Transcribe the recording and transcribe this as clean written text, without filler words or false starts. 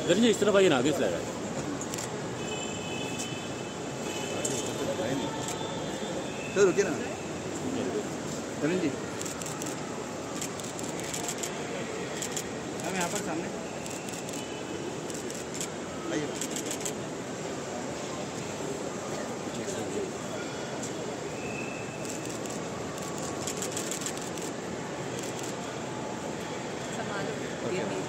धरण जी इस तरफ आइए ना, आगे से लगा सर रुकिए ना धरण जी, हम यहाँ पर सामने आइए। संभालो